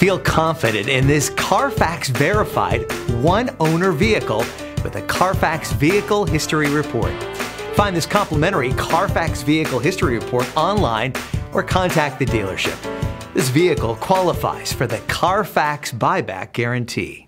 Feel confident in this CARFAX verified one-owner vehicle with a CARFAX Vehicle History Report. Find this complimentary CARFAX Vehicle History Report online or contact the dealership. This vehicle qualifies for the CARFAX Buyback Guarantee.